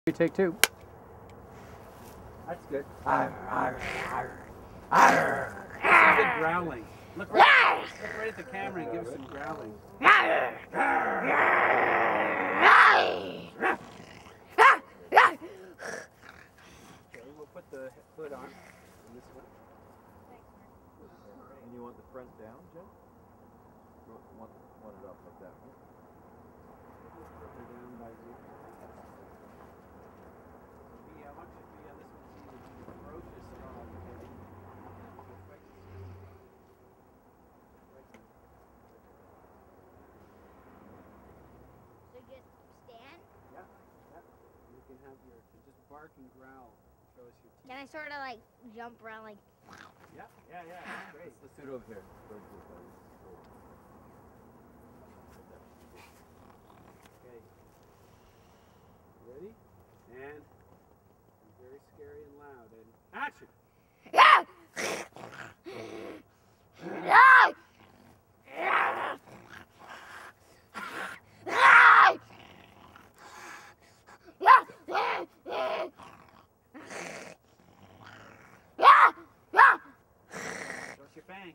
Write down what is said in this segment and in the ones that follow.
Take two. That's good. Arr, arr, arr, Arr. Some good growling. Look right at the camera and give us some growling. Okay, we'll put the hood on this one. And you want the front down, Jim? You want it up like that, right? Down by zero. I want you to this one seems ferocious at all. So just stand? Yeah. You can have your just bark and growl. Show us your teeth. Can I sort of like jump around like? Yeah. That's great. Let's do it over here. Okay. Ready? And very scary and loud. And action! Yeah! Yeah! Show us your fangs.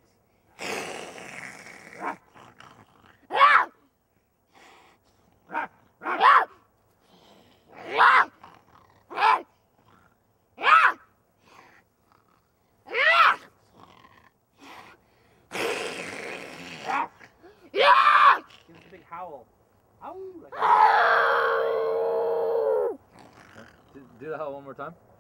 Give us a big howl. Ow! Like Do the howl one more time.